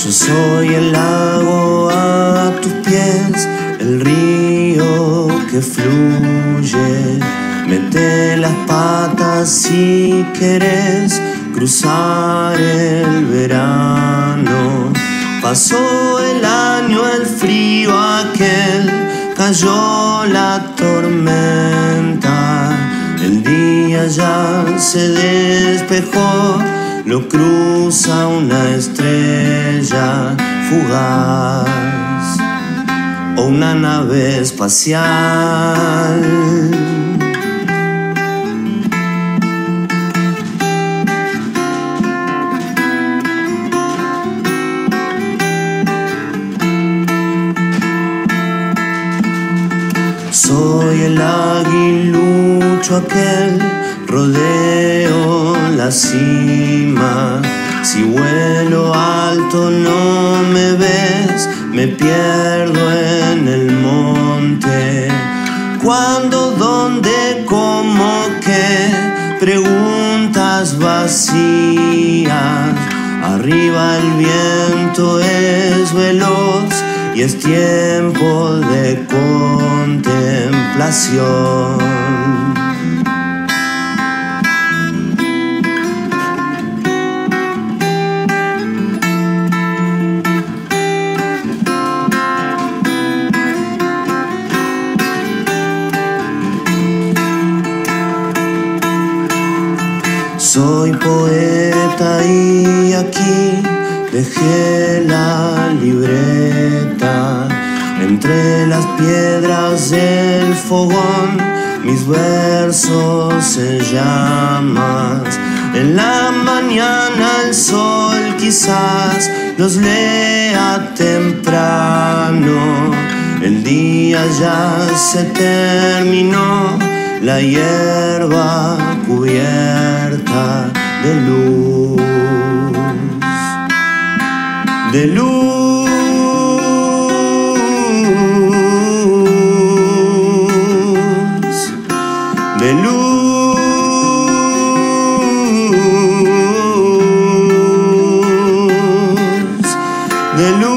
Yo soy el lago a tus pies, el río que fluye. Mete las patas si querés cruzar el verano. Pasó el año, el frío aquel, cayó la tormenta. El día ya se despejó, lo cruza una estrella fugaz o una nave espacial. Soy el aguilucho aquel, rodeo la cima. Si vuelo alto no me ves, me pierdo en el monte. ¿Cuándo, dónde, cómo, qué? Preguntas vacías. Arriba el viento es veloz y es tiempo de contemplación. Soy poeta y aquí dejé la libreta. Entre las piedras del fogón mis versos en llamas. En la mañana el sol quizás los lea temprano. El día ya se terminó, la hierba cubierta de luz, de luz, de luz, de luz.